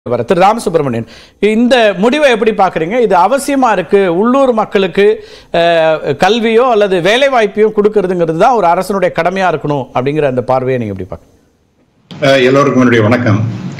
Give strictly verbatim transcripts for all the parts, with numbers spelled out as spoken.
திரு ராமசுப்ரமணியன், இந்த முடிவை எப்படி பார்க்குறீங்க? இது அவசியமா இருக்கு, உள்ளூர் மக்களுக்கு கல்வியோ அல்லது வேலை வாய்ப்பையோ கொடுக்கறதுங்கிறது தான் ஒரு அரசனுடைய கடமையா இருக்கணும் அப்படிங்கிற அந்த பார்வையை நீங்க எப்படி பார்க்க? எல்லோருக்கும் என்னுடைய வணக்கம்.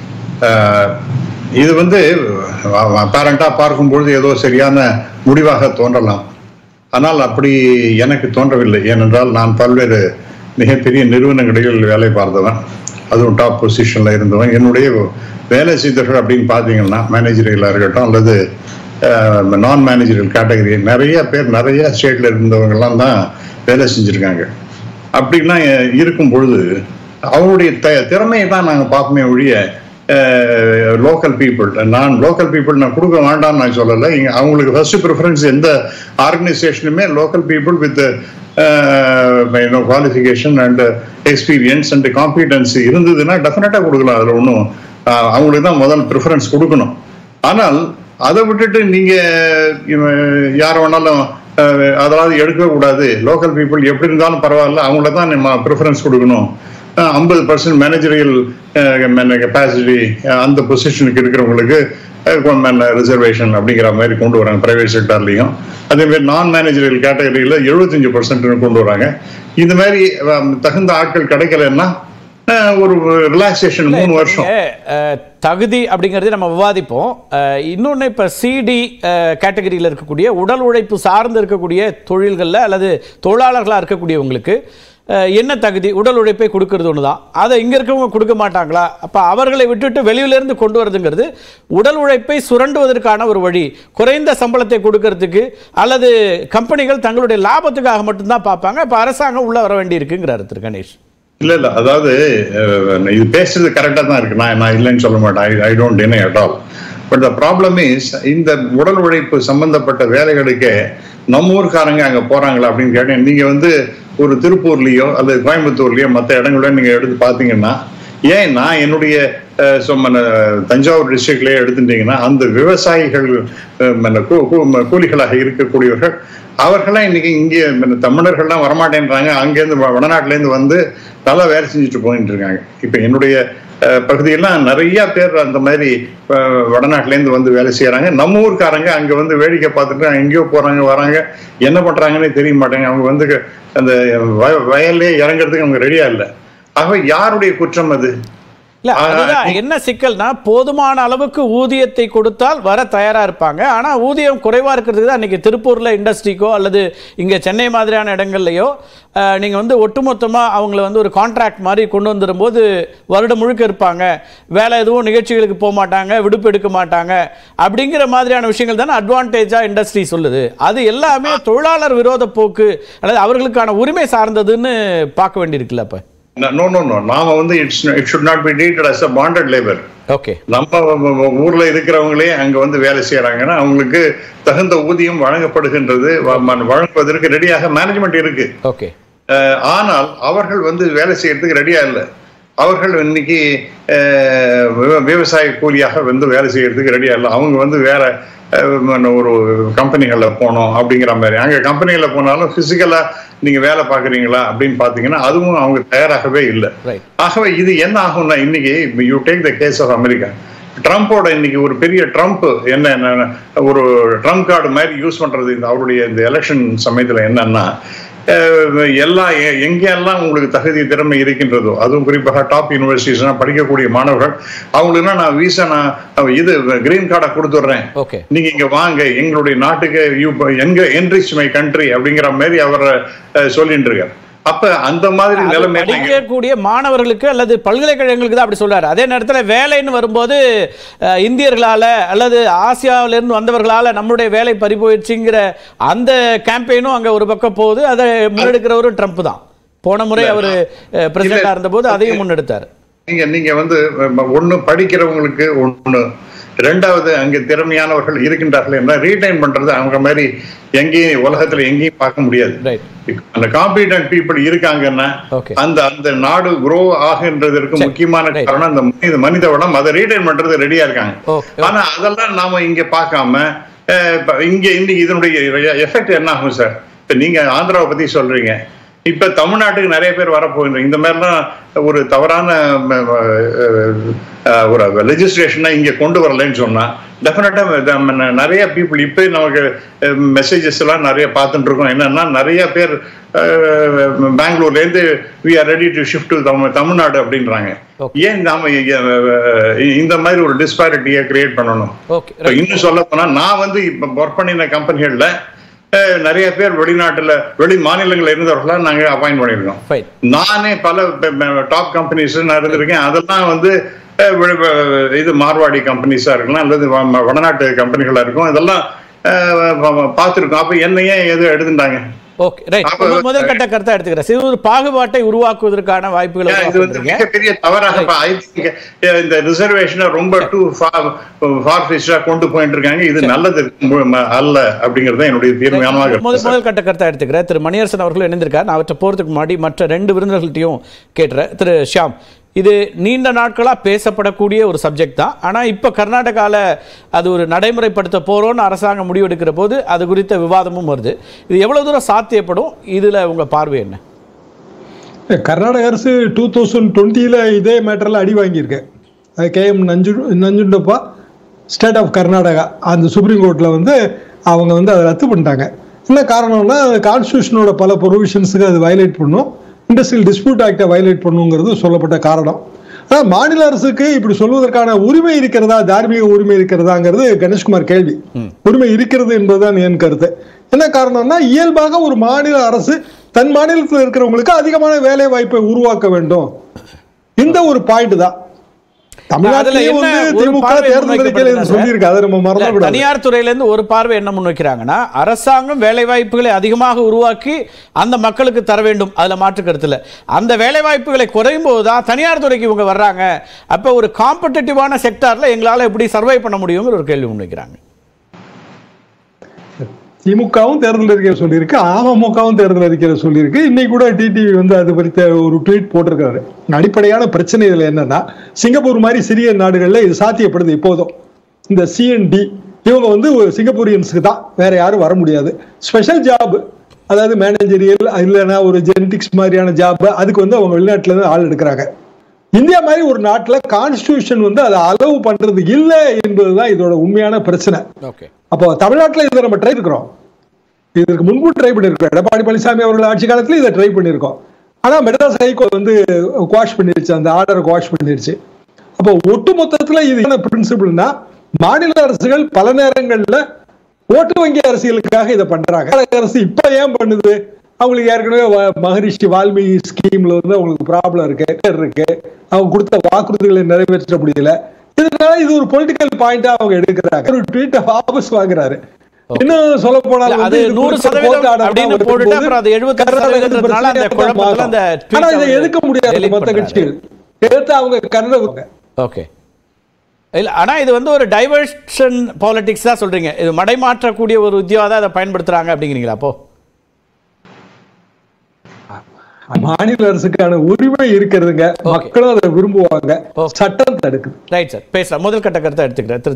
இது வந்து பேரண்டா பார்க்கும்பொழுது ஏதோ சரியான முடிவாக தோன்றலாம், ஆனால் அப்படி எனக்கு தோன்றவில்லை. ஏனென்றால் நான் பல்வேறு மிகப்பெரிய நிறுவனங்களில் வேலை பார்த்தவன், அதுவும் டாப் பொசிஷன்ல இருந்தவன். என்னுடைய வேலை செய்தவர்கள் அப்படின்னு பார்த்தீங்கன்னா மேனேஜரியலாக இருக்கட்டும் அல்லது நான் மேனேஜரியல் கேட்டகரி நிறைய பேர் நிறைய ஸ்டேட்ல இருந்தவங்கெல்லாம் தான் வேலை செஞ்சுருக்காங்க. அப்படின்னா இருக்கும் பொழுது அவருடைய த திறமையை தான் நாங்கள் பார்ப்போமே ஒழிய லோக்கல் பீப்புள் நான் லோக்கல் பீப்புள் நான் கொடுக்க வேண்டாம்னு நான் சொல்லலை. இங்கே அவங்களுக்கு ஃபர்ஸ்ட் ப்ரிஃபரன்ஸ் எந்த ஆர்கனைசேஷனுமே local people with qualification and experience and competency இருந்ததுன்னா டெஃபினட்டாக கொடுக்கலாம். அதில் ஒன்றும் அவங்களுக்கு தான் முதல் ப்ரிஃபரன்ஸ் கொடுக்கணும். ஆனால் அதை விட்டுட்டு நீங்க யார் வேணாலும் அதாவது எடுக்கவே கூடாது, லோக்கல் பீப்புள் எப்படி இருந்தாலும் பரவாயில்ல அவங்கள தான் நம்ம ப்ரிஃபரன்ஸ் கொடுக்கணும், ஐம்பது பர்சன்ட் மேனேஜரியல் கெப்பாசிட்டி அந்த பொசிஷனுக்கு இருக்கிறவங்களுக்கு ரிசர்வேஷன் அப்படிங்கிற மாதிரி கொண்டு வராங்க பிரைவேட் செக்டார்லையும். அதே மாதிரி நான் மேனேஜரியல் கேட்டகரியில எழுபத்தஞ்சு பர்சன்ட் கொண்டு வராங்க. இந்த மாதிரி தகுந்த ஆட்கள் கிடைக்கலன்னா ஒரு ரிலாக்ஸேஷன் மூணு வருஷம் தகுதி அப்படிங்கிறத நம்ம விவாதிப்போம். இன்னொன்று, இப்போ சிடி கேட்டகரியில் இருக்கக்கூடிய உடல் உழைப்பு சார்ந்து இருக்கக்கூடிய தொழில்களில் அல்லது தொழிலாளர்களாக இருக்கக்கூடியவங்களுக்கு என்ன தகுதி, உடல் உழைப்பை கொடுக்கறது ஒன்று தான். அதை இங்கே இருக்கவங்க கொடுக்க மாட்டாங்களா? அப்போ அவர்களை விட்டுட்டு வெளியிலேருந்து கொண்டு வரதுங்கிறது உடல் உழைப்பை சுரண்டுவதற்கான ஒரு வழி. குறைந்த சம்பளத்தை கொடுக்கறதுக்கு அல்லது கம்பெனிகள் தங்களுடைய லாபத்துக்காக மட்டும்தான் பார்ப்பாங்க. இப்போ அரசாங்கம் உள்ள வர வேண்டி இருக்குங்கிறாரு திரு கணேஷ். இல்ல இல்ல அதாவது இது பேசுறது கரெக்டா தான் இருக்கு, நான் நான் இல்லைன்னு சொல்ல மாட்டேன். I don't deny at all. But the problem is இந்த உடல் உழைப்பு சம்பந்தப்பட்ட வேலைகளுக்கு நம்ம ஊருக்காரங்க அங்க போறாங்களா அப்படின்னு கேட்டேன். நீங்க வந்து ஒரு திருப்பூர்லயோ அல்லது கோயம்புத்தூர்லயோ மற்ற இடங்களோ நீங்க எடுத்து பாத்தீங்கன்னா, ஏன் நான் என்னுடைய தஞ்சாவூர் டிஸ்ட்ரிக்ட்லயே எடுத்துட்டீங்கன்னா அந்த விவசாயிகள் கூலிகளாக இருக்கக்கூடியவர்கள் அவர்கள்லாம் இன்னைக்கு இங்கே தமிழர்கள்லாம் வரமாட்டேன்றாங்க. அங்கேருந்து வடநாட்டிலேருந்து வந்து நல்லா வேலை செஞ்சுட்டு போயிட்டு இருக்காங்க. இப்போ என்னுடைய பகுதியெல்லாம் நிறைய பேர் அந்த மாதிரி வடநாட்டிலேருந்து வந்து வேலை செய்யறாங்க. நம்ம ஊருக்காரங்க அங்கே வந்து வேடிக்கை பார்த்துட்டு எங்கேயோ போறாங்க வராங்க, என்ன பண்றாங்கன்னே தெரிய மாட்டாங்க. அவங்க வந்து அந்த வயல்லே இறங்குறதுக்கு அவங்க ரெடியா இல்லை. ஆகவே யாருடைய குற்றம் அது? இல்ல, அதுதான் என்ன சிக்கல்னா, போதுமான அளவுக்கு ஊதியத்தை கொடுத்தால் வர தயாரா இருப்பாங்க. ஆனா ஊதியம் குறைவா இருக்கிறதுக்கு தான் இன்னைக்கு திருப்பூர்ல இண்டஸ்ட்ரிக்கோ அல்லது இங்க சென்னை மாதிரியான இடங்கள்லயோ நீங்க வந்து ஒட்டுமொத்தமா அவங்களை வந்து ஒரு கான்ட்ராக்ட் மாதிரி கொண்டு வந்துடும் போது வருடம் முழுக்க இருப்பாங்க, வேலை எதுவும் நிகழ்ச்சிகளுக்கு போக மாட்டாங்க, விடுப்பு எடுக்க மாட்டாங்க அப்படிங்கிற மாதிரியான விஷயங்கள் தானே அட்வான்டேஜா இண்டஸ்ட்ரி சொல்லுது. அது எல்லாமே தொழிலாளர் விரோத போக்கு அல்லது அவர்களுக்கான உரிமை சார்ந்ததுன்னு பார்க்க வேண்டியிருக்குல்ல. அப்ப No, no, no. நாம வந்து it should not be treated as a bonded labor. Okay. நம்ம ஊர்ல இருக்கிறவங்களே அங்க வந்து வேலை செய்யறாங்கன்னா அவங்களுக்கு தகுந்த ஊதியம் வழங்கப்படுகின்றது, வழங்குவதற்கு ரெடியாக மேனேஜ்மெண்ட் இருக்கு. ஓகே. ஆனால் அவர்கள் வந்து வேலை செய்யறதுக்கு ரெடியா இல்லை. அவர்கள் இன்னைக்கு விவசாய கூலியாக வந்து வேலை செய்யறதுக்கு ரெடியா இல்லை. அவங்க வந்து வேற ஒரு கம்பெனிகள்ல போனோம் அப்படிங்கிற மாதிரி. அங்க கம்பெனிகள்ல போனாலும் பிசிக்கலா நீங்க வேலை பாக்குறீங்களா அப்படின்னு பாத்தீங்கன்னா அதுவும் அவங்க தயாராகவே இல்லை. ஆகவே இது என்ன ஆகும்னா, இன்னைக்கு you take the case of America, ட்ரம்போட இன்னைக்கு ஒரு பெரிய ட்ரம்ப் என்ன ஒரு ட்ரம்ப் கார்டு மாதிரி யூஸ் பண்றது இந்த அவருடைய இந்த எலெக்ஷன் சமயத்துல என்னன்னா, எல்லா எங்கெல்லாம் உங்களுக்கு தகுதி திறமை இருக்கின்றதோ அதுவும் குறிப்பாக டாப் யூனிவர்சிட்டிஸ்லாம் படிக்கக்கூடிய மாணவர்கள் அவங்களுக்கு நான் வீசா நான் இது கிரீன் கார்டை கொடுத்துட்றேன், நீங்க இங்க வாங்க எங்களுடைய நாட்டுக்கு எங்க என்ரிச் மை கண்ட்ரி அப்படிங்கிற மாதிரி அவர் சொல்லிட்டு இருக்கார். அப்ப அந்த மாதிரி நிலைமை படிக்கக்கூடிய மாணவர்களுக்கு அல்லது பல்கலைக்கழகங்களுக்கு தான் அப்படி சொல்றாரு. அதே நேரத்தில் வேலைன்னு வரும்போது இந்தியர்களால அல்லது ஆசியாவில இருந்து வந்தவர்களால நம்மளுடைய வேலை பறி போயிடுச்சுங்கிற அந்த கேம்பெயினும் அங்க ஒரு பக்கம் போகுது. அதை முன்னெடுக்கிறவரும் ட்ரம்ப் தான். போன முறை அவர் பிரசிடண்டா இருந்த போது அதையும் முன்னெடுத்தார். நீங்க நீங்க வந்து ஒண்ணு படிக்கிறவங்களுக்கு ஒண்ணு, ரெண்டாவது அங்க திறமையானவர்கள் இருக்கின்றார்கள் என்ன ரீடைன் பண்றது அவங்க மாதிரி எங்கேயும் உலகத்துல எங்கேயும் பார்க்க முடியாது. அந்த காம்பிடன்ட் பீப்புள் இருக்காங்கன்னா அந்த அந்த நாடு குரோ ஆகின்றதற்கு முக்கியமான காரணம் அந்த மனித வளம், அதை ரீடைன் பண்றது ரெடியா இருக்காங்க. ஆனா அதெல்லாம் நாம இங்க பார்க்காம இங்க இன்னைக்கு இதனுடைய எஃபெக்ட் என்ன ஆகும் சார்? இப்ப நீங்க ஆந்திராவை பத்தி சொல்றீங்க, இப்ப தமிழ்நாட்டுக்கு நிறைய பேர் வரப்போகின்ற இந்த மாதிரிலாம் ஒரு தவறான ஒரு லெஜிஸ்லேஷனை இங்க கொண்டு வரலன்னு சொன்னா டெஃபினட்டா நிறைய பீப்புள் இப்ப நமக்கு மெசேஜஸ் எல்லாம் நிறைய பார்த்துட்டு இருக்கோம். என்னன்னா நிறைய பேர் பெங்களூர்ல இருந்து we are ready to shift to Tamil Nadu அப்படின்றாங்க. ஏன் நாம இந்த மாதிரி ஒரு டிஸ்பாரிட்டியை கிரியேட் பண்ணணும்? இன்னும் சொல்ல போனா நான் வந்து இப்ப ஒர்க் பண்ணின கம்பெனிகள்ல நிறைய பேர் வெளிநாட்டுல வெளி மாநிலங்கள்ல இருந்தவர்களா நாங்க அப்பாயிண்ட் பண்ணிருக்கோம். நானே பல டாப் கம்பெனிஸ் நான் இருந்திருக்கேன். அதெல்லாம் வந்து இது மார்வாடி கம்பெனிஸா இருக்கலாம் அல்லது வடநாட்டு கம்பெனிகளா இருக்கும். இதெல்லாம் பார்த்துருக்கோம். அப்ப என்ன ஏன் எது எடுத்துட்டாங்க? Okay right. முதல் கட்ட கருத்தா எடுத்துக்கிறேன். சிறு ஒரு பாகுபாட்டை உருவாக்குவதற்கான வாய்ப்புகளை இது வந்து மிகப்பெரிய தவறாக இந்த ரிசர்வேஷனை ரொம்ப டூ ஃபார் ஃபிஷ்டா கொண்டு போயிட்டு இருக்காங்க. இது நல்லது அல்ல அப்படிங்கறது என்னுடைய தீர்மானமாக. முதல் கட்ட கருத்தா எடுத்துக்கிறேன். திரு மணியரசன் அவர்களும் இணைந்திருக்கார். நான் அவற்றை போறதுக்கு முன்னாடி மற்ற ரெண்டு விருந்தினர்கள்ட்டையும் கேட்டுறேன். திரு ஷியாம், இது நீண்ட நாட்களாக பேசப்படக்கூடிய ஒரு சப்ஜெக்ட் தான். ஆனால் இப்போ கர்நாடகாவில் அது ஒரு நடைமுறைப்படுத்த போகிறோன்னு அரசாங்கம் முடிவெடுக்கிற போது அது குறித்த விவாதமும் வருது. இது எவ்வளோ தூரம் சாத்தியப்படும்? இதில் உங்கள் பார்வை என்ன? கர்நாடக அரசு டூ தௌசண்ட் டுவெண்ட்டியில் இதே மேட்டரில் அடி வாங்கியிருக்கு. கே எம் நஞ்சு நஞ்சுண்டப்பா ஸ்டேட் ஆஃப் கர்நாடகா அந்த சுப்ரீம் கோர்ட்டில் வந்து அவங்க வந்து அதை ரத்து பண்ணிட்டாங்க. என்ன காரணம்னா கான்ஸ்டியூஷனோட பல ப்ரொவிஷன்ஸுக்கு அது வயலேட் பண்ணும், இண்டஸ்ட்ரியல் டிஸ்பியூட் ஆக்டை வயலேட் பண்ணுங்கிறது சொல்லப்பட்ட காரணம். ஆனால் மாநில அரசுக்கு இப்படி சொல்வதற்கான உரிமை இருக்கிறதா, தார்மீக உரிமை இருக்கிறதாங்கிறது கணேஷ்குமார் கேள்வி. உரிமை இருக்கிறது என்பதுதான் என் கருத்து. என்ன காரணம்னா இயல்பாக ஒரு மாநில அரசு தன் மாநிலத்தில் இருக்கிறவங்களுக்கு அதிகமான வேலை வாய்ப்பை உருவாக்க வேண்டும். இந்த ஒரு பாயிண்ட் தான். தனியார் துறையிலிருந்து ஒரு பார்வை என்ன முன்வைக்கிறாங்கன்னா, அரசாங்கம் வேலை வாய்ப்புகளை அதிகமாக உருவாக்கி அந்த மக்களுக்கு தர வேண்டும், அதுல மாற்று கருத்துல. அந்த வேலை வாய்ப்புகளை குறையும் போதுதான் தனியார் துறைக்கு இவங்க வர்றாங்க. அப்ப ஒரு காம்படிட்டிவான செக்டார்ல எங்களால எப்படி சர்வை பண்ண முடியுங்கிற ஒரு கேள்வி முன்வைக்கிறாங்க. திமுகவும் தேர்தல் அறிக்கை சொல்லியிருக்கு, அமமுகவும் தேர்தல் அறிக்கை சொல்லியிருக்கு. இன்னைக்கு கூட டிடிவி வந்து அது குறித்த ஒரு ட்வீட் போட்டிருக்காரு. அடிப்படையான பிரச்சனை இதுல என்னன்னா, சிங்கப்பூர் மாதிரி சிறிய நாடுகள்ல இது சாத்தியப்படுது. இப்போதும் இந்த சிஎன்டி இவங்க வந்து சிங்கப்பூரியன்ஸுக்கு தான், வேற யாரும் வர முடியாது. ஸ்பெஷல் ஜாப், அதாவது மேனேஜரியல் இல்லைன்னா ஒரு ஜெனடிக்ஸ் மாதிரியான ஜாப், அதுக்கு வந்து அவங்க வெளிநாட்டுல இருந்து ஆள் எடுக்கிறாங்க. இந்தியா மாதிரி ஒரு நாட்டுல கான்ஸ்டிடியூஷன் வந்து அதை அலோவ் பண்றது இல்லை என்பதுதான் இதோட உண்மையான பிரச்சனை. அப்போ தமிழ்நாட்டில் இதை நம்ம ட்ரை இருக்கிறோம், இதற்கு முன்பு ட்ரை பண்ணிருக்கோம். எடப்பாடி பழனிசாமி அவர்கள் ஆட்சி காலத்துல இதை ட்ரை பண்ணிருக்கோம். ஆனா மெட்ராஸ் ஹைகோர்ட் வந்து குவாஷ் பண்ணிருச்சு, அந்த ஆர்டரை குவாஷ் பண்ணிருச்சு. அப்போ ஒட்டு மொத்தத்துல இது என்ன பிரின்சிபிள்னா, மாநில அரசுகள் பல நேரங்கள்ல ஓட்டு வங்கி அரசியலுக்காக இதை பண்றாங்க. அரசு இப்ப ஏன் பண்ணுது? அவங்களுக்கு ஏற்கனவே மகரிஷி வால்மீகி ஸ்கீம்ல வந்து அவங்களுக்கு ப்ராப்ளம் இருக்கு இருக்கு அவங்க கொடுத்த வாக்குறுதிகளை நிறைவேற்ற முடியல. இதனால இது ஒரு பொலிட்டிக்கல் பாயிண்டா அவங்க எடுக்கிறாங்க. ஒரு ட்வீட் வாபஸ் வாங்குறாரு. இன்னும் சொல்ல போனால் அது நூறு சதவீதம் அப்படின்னு போட்டுட்டு அப்புறம் அது எழுபத்தி சதவீதம்ன்றதுனால அந்த குழப்பத்துல அந்த ஆனா இதை எதுக்க முடியாது மத்த கட்சிகள் எடுத்து அவங்க கருதுவாங்க. ஓகே இல்ல, ஆனா இது வந்து ஒரு டைவர்ஷன் பாலிடிக்ஸ் தான் சொல்றீங்க. இது மடைமாற்றக்கூடிய ஒரு உத்தியோகம் தான் அதை பயன்படுத்துறாங்க அப்படிங்கிறீங்களா? அப்போ மாநில அரசுக்கான உரிமை இருக்கிறதுங்க, மக்களும் அதை விரும்புவாங்க, சட்டம் தடுக்குது. ரைட் சார், பேசலாம். முதல் கட்ட கருத்தை எடுத்துக்கிறேன்.